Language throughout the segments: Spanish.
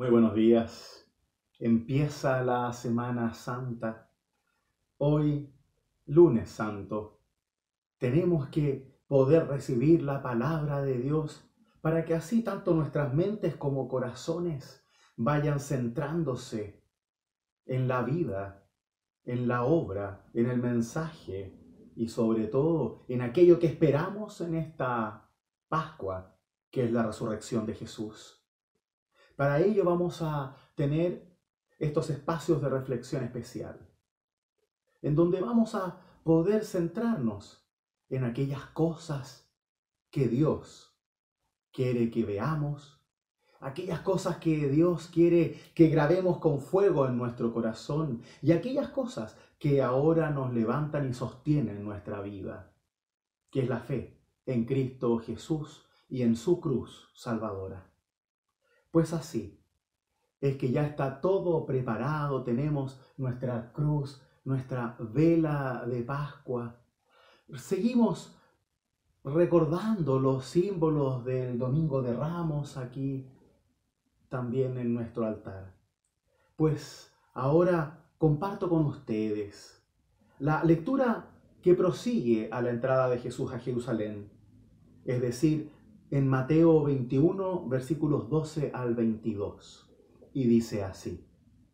Muy buenos días. Empieza la Semana Santa. Hoy, lunes santo, tenemos que poder recibir la palabra de Dios para que así tanto nuestras mentes como corazones vayan centrándose en la vida, en la obra, en el mensaje y sobre todo en aquello que esperamos en esta Pascua, que es la resurrección de Jesús. Para ello vamos a tener estos espacios de reflexión especial, en donde vamos a poder centrarnos en aquellas cosas que Dios quiere que veamos, aquellas cosas que Dios quiere que grabemos con fuego en nuestro corazón y aquellas cosas que ahora nos levantan y sostienen nuestra vida, que es la fe en Cristo Jesús y en su cruz salvadora. Pues así es que ya está todo preparado, tenemos nuestra cruz, nuestra vela de Pascua. Seguimos recordando los símbolos del Domingo de Ramos aquí también en nuestro altar. Pues ahora comparto con ustedes la lectura que prosigue a la entrada de Jesús a Jerusalén, es decir, en Mateo 21, versículos 12 al 22. Y dice así: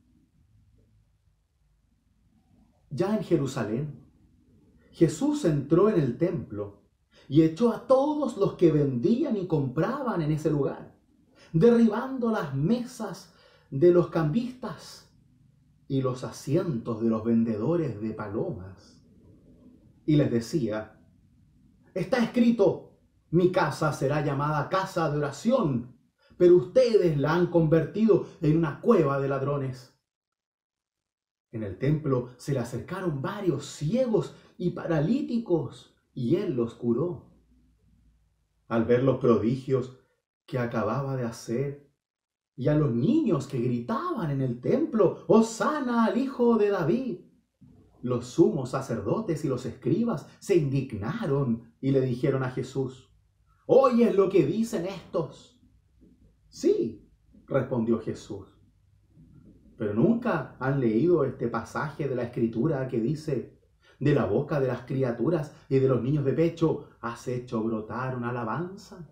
Ya en Jerusalén, Jesús entró en el templo y echó a todos los que vendían y compraban en ese lugar, derribando las mesas de los cambistas y los asientos de los vendedores de palomas. Y les decía: Está escrito, mi casa será llamada casa de oración, pero ustedes la han convertido en una cueva de ladrones. En el templo se le acercaron varios ciegos y paralíticos, y él los curó. Al ver los prodigios que acababa de hacer, y a los niños que gritaban en el templo, ¡Hosana al Hijo de David!, los sumos sacerdotes y los escribas se indignaron y le dijeron a Jesús: ¿Oyes lo que dicen estos? Sí, respondió Jesús. Pero nunca han leído este pasaje de la Escritura que dice: de la boca de las criaturas y de los niños de pecho has hecho brotar una alabanza.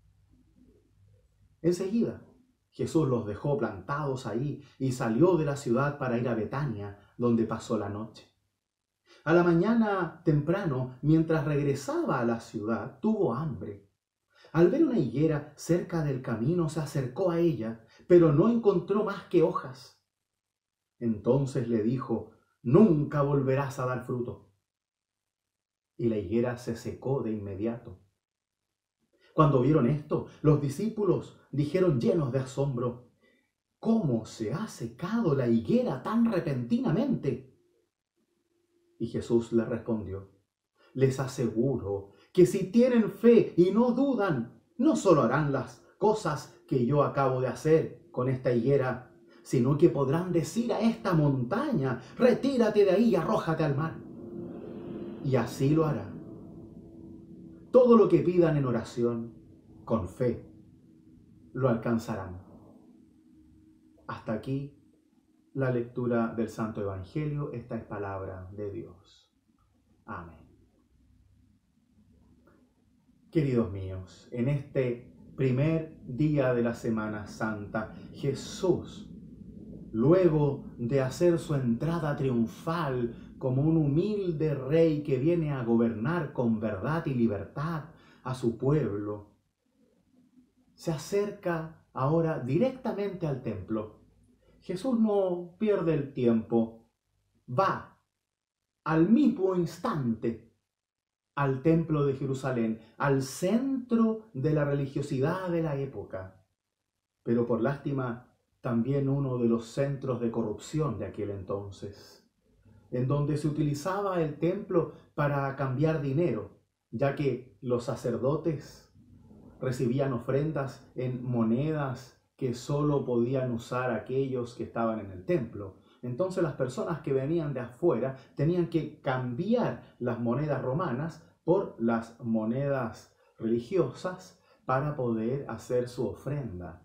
Enseguida Jesús los dejó plantados ahí y salió de la ciudad para ir a Betania, donde pasó la noche. A la mañana temprano, mientras regresaba a la ciudad, tuvo hambre. Al ver una higuera cerca del camino, se acercó a ella, pero no encontró más que hojas. Entonces le dijo: Nunca volverás a dar fruto. Y la higuera se secó de inmediato. Cuando vieron esto, los discípulos dijeron llenos de asombro: ¿Cómo se ha secado la higuera tan repentinamente? Y Jesús les respondió: Les aseguro que si tienen fe y no dudan, no solo harán las cosas que yo acabo de hacer con esta higuera, sino que podrán decir a esta montaña: retírate de ahí y arrójate al mar. Y así lo hará. Todo lo que pidan en oración, con fe, lo alcanzarán. Hasta aquí la lectura del Santo Evangelio. Esta es palabra de Dios. Amén. Queridos míos, en este primer día de la Semana Santa, Jesús, luego de hacer su entrada triunfal como un humilde rey que viene a gobernar con verdad y libertad a su pueblo, se acerca ahora directamente al templo. Jesús no pierde el tiempo, va al mismo instante al templo de Jerusalén, al centro de la religiosidad de la época, pero por lástima también uno de los centros de corrupción de aquel entonces, en donde se utilizaba el templo para cambiar dinero, ya que los sacerdotes recibían ofrendas en monedas que solo podían usar aquellos que estaban en el templo. Entonces las personas que venían de afuera tenían que cambiar las monedas romanas por las monedas religiosas para poder hacer su ofrenda.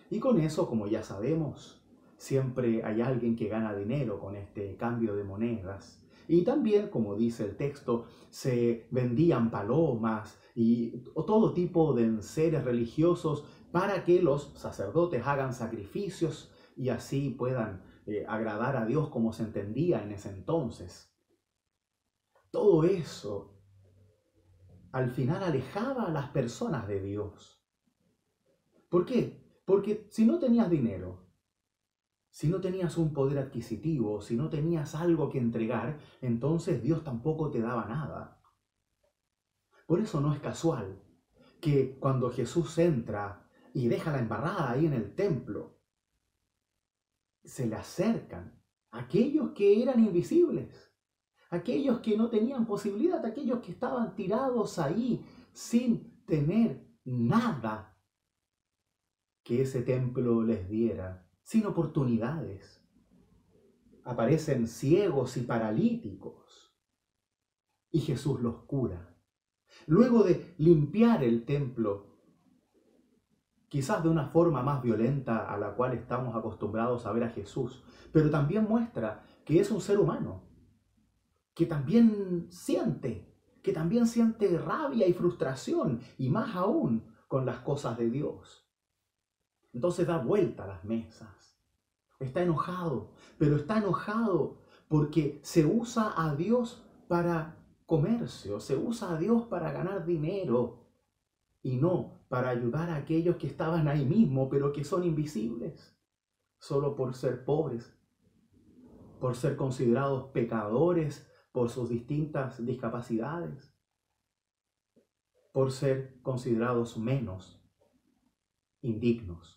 Y con eso, como ya sabemos, siempre hay alguien que gana dinero con este cambio de monedas. Y también, como dice el texto, se vendían palomas y todo tipo de enseres religiosos para que los sacerdotes hagan sacrificios y así puedan agradar a Dios como se entendía en ese entonces. Todo eso al final alejaba a las personas de Dios. ¿Por qué? Porque si no tenías dinero, si no tenías un poder adquisitivo, si no tenías algo que entregar, entonces Dios tampoco te daba nada. Por eso no es casual que cuando Jesús entra y deja la embarrada ahí en el templo, se le acercan aquellos que eran invisibles, aquellos que no tenían posibilidad, aquellos que estaban tirados ahí sin tener nada que ese templo les diera, sin oportunidades. Aparecen ciegos y paralíticos y Jesús los cura. Luego de limpiar el templo, quizás de una forma más violenta a la cual estamos acostumbrados a ver a Jesús, pero también muestra que es un ser humano, que también siente rabia y frustración, y más aún con las cosas de Dios. Entonces da vuelta a las mesas. Está enojado, pero está enojado porque se usa a Dios para comercio, se usa a Dios para ganar dinero y no para ayudar a aquellos que estaban ahí mismo, pero que son invisibles, solo por ser pobres, por ser considerados pecadores por sus distintas discapacidades, por ser considerados menos, indignos.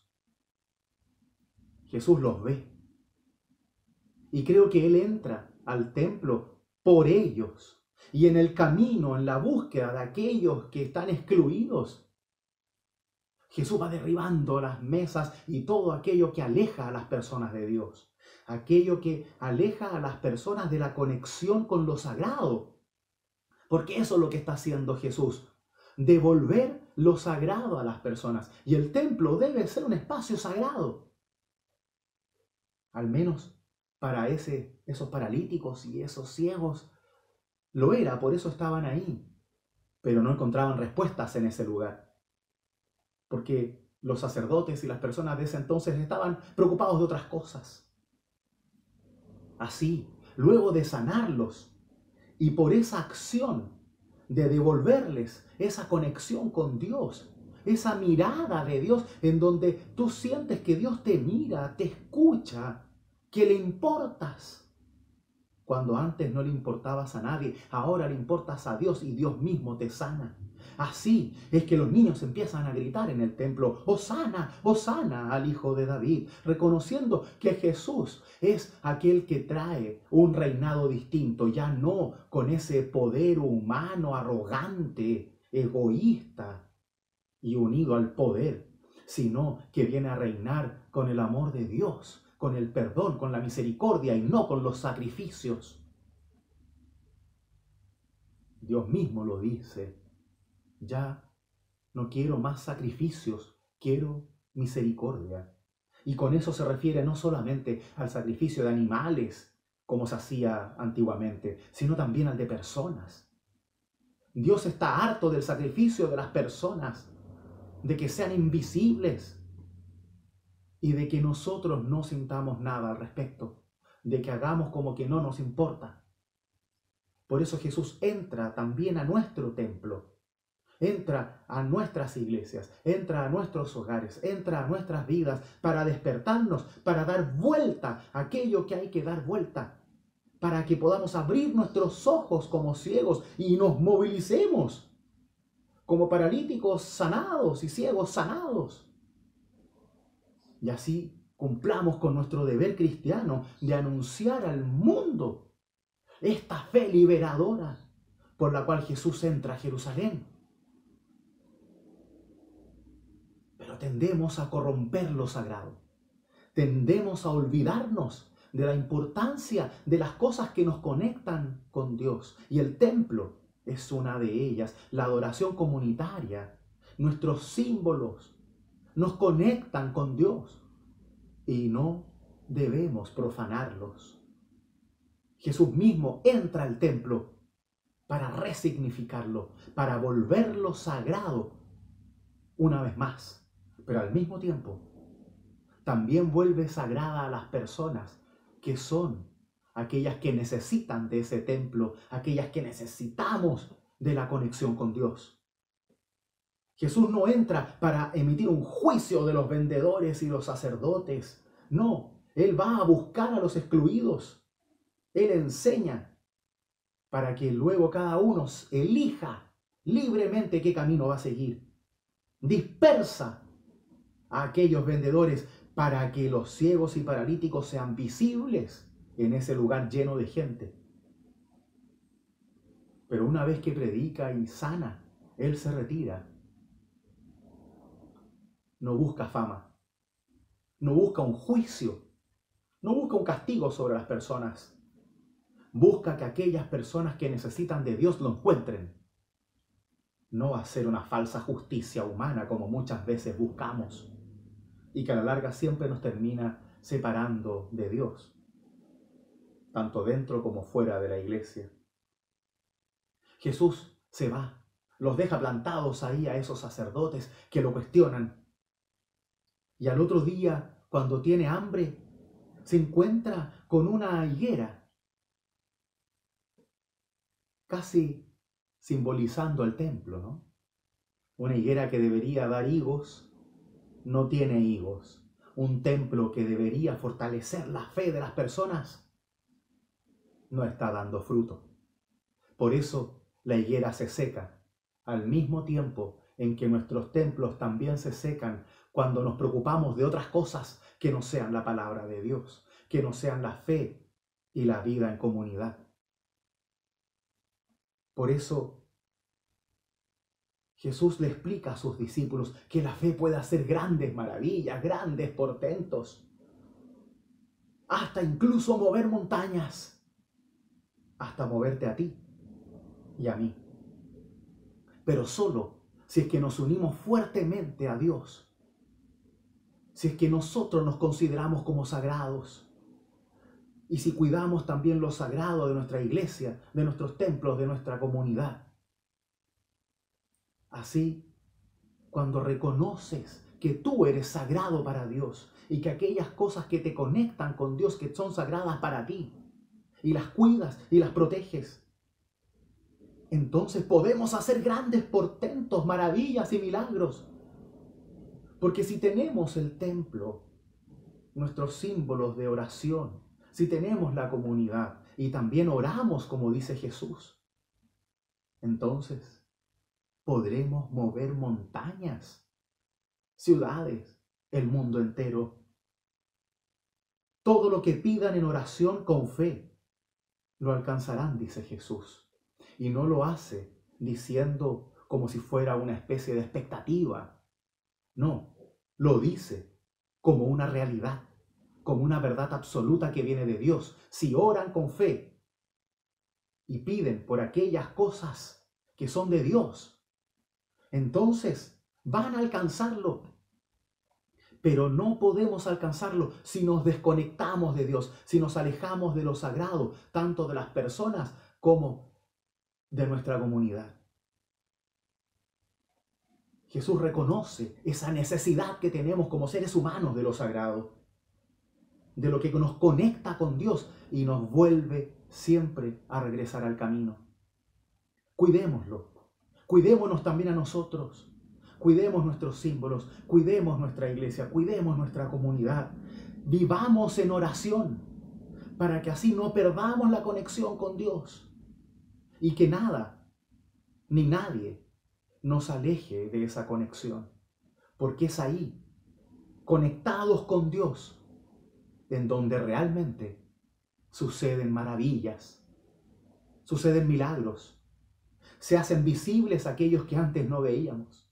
Jesús los ve. Y creo que Él entra al templo por ellos. Y en el camino, en la búsqueda de aquellos que están excluidos, Jesús va derribando las mesas y todo aquello que aleja a las personas de Dios. Aquello que aleja a las personas de la conexión con lo sagrado. Porque eso es lo que está haciendo Jesús. Devolver lo sagrado a las personas. Y el templo debe ser un espacio sagrado. Al menos para esos paralíticos y esos ciegos lo era, por eso estaban ahí. Pero no encontraban respuestas en ese lugar. Porque los sacerdotes y las personas de ese entonces estaban preocupados de otras cosas. Así, luego de sanarlos y por esa acción de devolverles esa conexión con Dios, esa mirada de Dios en donde tú sientes que Dios te mira, te escucha, que le importas. Cuando antes no le importabas a nadie, ahora le importas a Dios y Dios mismo te sana. Así es que los niños empiezan a gritar en el templo, Hosana, Hosana al Hijo de David, reconociendo que Jesús es aquel que trae un reinado distinto, ya no con ese poder humano, arrogante, egoísta y unido al poder, sino que viene a reinar con el amor de Dios, con el perdón, con la misericordia y no con los sacrificios. Dios mismo lo dice. Ya no quiero más sacrificios, quiero misericordia. Y con eso se refiere no solamente al sacrificio de animales, como se hacía antiguamente, sino también al de personas. Dios está harto del sacrificio de las personas, de que sean invisibles y de que nosotros no sintamos nada al respecto, de que hagamos como que no nos importa. Por eso Jesús entra también a nuestro templo. Entra a nuestras iglesias, entra a nuestros hogares, entra a nuestras vidas para despertarnos, para dar vuelta a aquello que hay que dar vuelta, para que podamos abrir nuestros ojos como ciegos y nos movilicemos como paralíticos sanados y ciegos sanados. Y así cumplamos con nuestro deber cristiano de anunciar al mundo esta fe liberadora por la cual Jesús entra a Jerusalén. Pero tendemos a corromper lo sagrado. Tendemos a olvidarnos de la importancia de las cosas que nos conectan con Dios. Y el templo es una de ellas. La adoración comunitaria, nuestros símbolos, nos conectan con Dios y no debemos profanarlos. Jesús mismo entra al templo para resignificarlo, para volverlo sagrado una vez más, pero al mismo tiempo también vuelve sagrada a las personas que son aquellas que necesitan de ese templo, aquellas que necesitamos de la conexión con Dios. Jesús no entra para emitir un juicio de los vendedores y los sacerdotes. No, Él va a buscar a los excluidos. Él enseña para que luego cada uno elija libremente qué camino va a seguir. Dispersa a aquellos vendedores para que los ciegos y paralíticos sean visibles en ese lugar lleno de gente. Pero una vez que predica y sana, Él se retira. No busca fama, no busca un juicio, no busca un castigo sobre las personas. Busca que aquellas personas que necesitan de Dios lo encuentren. No hacer una falsa justicia humana como muchas veces buscamos y que a la larga siempre nos termina separando de Dios, tanto dentro como fuera de la iglesia. Jesús se va, los deja plantados ahí a esos sacerdotes que lo cuestionan. Y al otro día, cuando tiene hambre, se encuentra con una higuera, casi simbolizando el templo, ¿no? Una higuera que debería dar higos, no tiene higos. Un templo que debería fortalecer la fe de las personas, no está dando fruto. Por eso la higuera se seca, al mismo tiempo en que nuestros templos también se secan cuando nos preocupamos de otras cosas que no sean la palabra de Dios, que no sean la fe y la vida en comunidad. Por eso Jesús le explica a sus discípulos que la fe puede hacer grandes maravillas, grandes portentos, hasta incluso mover montañas, hasta moverte a ti y a mí. Pero solo si es que nos unimos fuertemente a Dios, si es que nosotros nos consideramos como sagrados, y si cuidamos también lo sagrado de nuestra iglesia, de nuestros templos, de nuestra comunidad. Así, cuando reconoces que tú eres sagrado para Dios y que aquellas cosas que te conectan con Dios, que son sagradas para ti, y las cuidas y las proteges, entonces podemos hacer grandes portentos, maravillas y milagros. Porque si tenemos el templo, nuestros símbolos de oración, si tenemos la comunidad y también oramos como dice Jesús, entonces podremos mover montañas, ciudades, el mundo entero. Todo lo que pidan en oración con fe, lo alcanzarán, dice Jesús. Y no lo hace diciendo como si fuera una especie de expectativa. No, lo dice como una realidad, como una verdad absoluta que viene de Dios. Si oran con fe y piden por aquellas cosas que son de Dios, entonces van a alcanzarlo. Pero no podemos alcanzarlo si nos desconectamos de Dios, si nos alejamos de lo sagrado, tanto de las personas como de nuestra comunidad. Jesús reconoce esa necesidad que tenemos como seres humanos de lo sagrado, de lo que nos conecta con Dios y nos vuelve siempre a regresar al camino. Cuidémoslo, cuidémonos también a nosotros. Cuidemos nuestros símbolos, cuidemos nuestra iglesia, cuidemos nuestra comunidad. Vivamos en oración para que así no perdamos la conexión con Dios y que nada ni nadie nos aleje de esa conexión, porque es ahí, conectados con Dios, en donde realmente suceden maravillas, suceden milagros, se hacen visibles aquellos que antes no veíamos.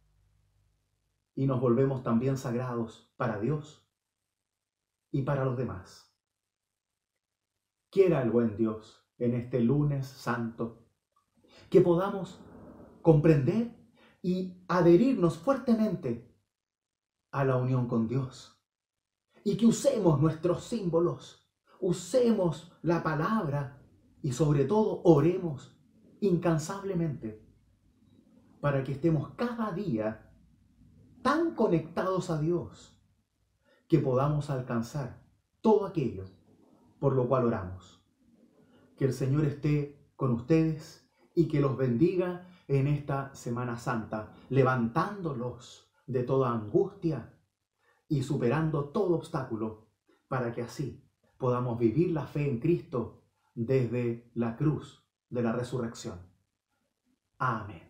Y nos volvemos también sagrados para Dios y para los demás. Quiera el buen Dios en este lunes santo que podamos comprender y adherirnos fuertemente a la unión con Dios y que usemos nuestros símbolos, usemos la palabra y sobre todo oremos incansablemente para que estemos cada día tan conectados a Dios que podamos alcanzar todo aquello por lo cual oramos. Que el Señor esté con ustedes y que los bendiga en esta Semana Santa, levantándolos de toda angustia y superando todo obstáculo, para que así podamos vivir la fe en Cristo desde la cruz de la resurrección. Amén.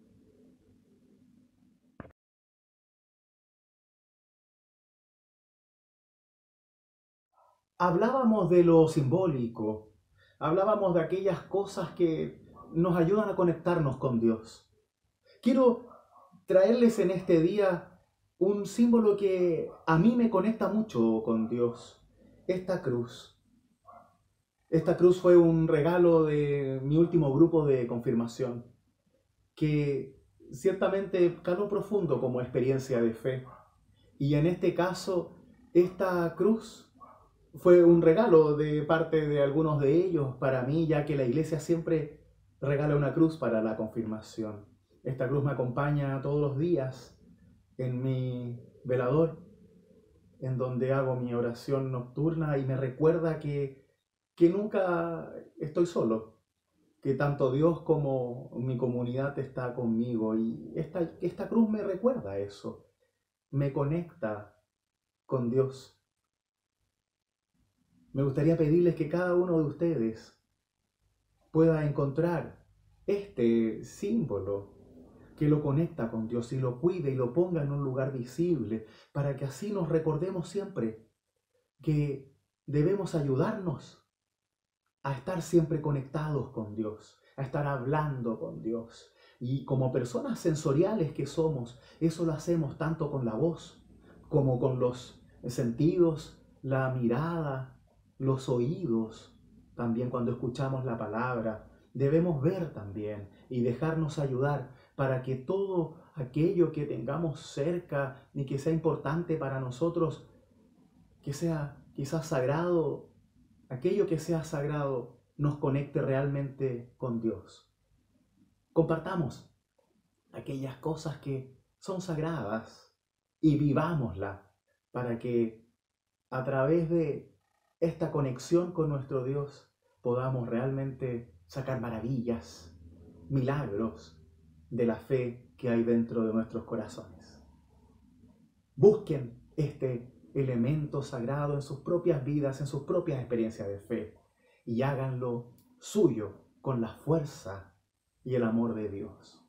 Hablábamos de lo simbólico, hablábamos de aquellas cosas que nos ayudan a conectarnos con Dios. Quiero traerles en este día un símbolo que a mí me conecta mucho con Dios, esta cruz. Esta cruz fue un regalo de mi último grupo de confirmación, que ciertamente caló profundo como experiencia de fe. Y en este caso, esta cruz fue un regalo de parte de algunos de ellos para mí, ya que la iglesia siempre regala una cruz para la confirmación. Esta cruz me acompaña todos los días en mi velador, en donde hago mi oración nocturna y me recuerda que nunca estoy solo, que tanto Dios como mi comunidad está conmigo. Y esta cruz me recuerda eso, me conecta con Dios. Me gustaría pedirles que cada uno de ustedes pueda encontrar este símbolo que lo conecta con Dios y lo cuide y lo ponga en un lugar visible para que así nos recordemos siempre que debemos ayudarnos a estar siempre conectados con Dios, a estar hablando con Dios. Y como personas sensoriales que somos, eso lo hacemos tanto con la voz como con los sentidos, la mirada, los oídos. También cuando escuchamos la palabra, debemos ver también y dejarnos ayudar para que todo aquello que tengamos cerca y que sea importante para nosotros, que sea quizás sagrado, aquello que sea sagrado nos conecte realmente con Dios. Compartamos aquellas cosas que son sagradas y vivámosla para que a través de esta conexión con nuestro Dios podamos realmente sacar maravillas, milagros de la fe que hay dentro de nuestros corazones. Busquen este elemento sagrado en sus propias vidas, en sus propias experiencias de fe y háganlo suyo con la fuerza y el amor de Dios.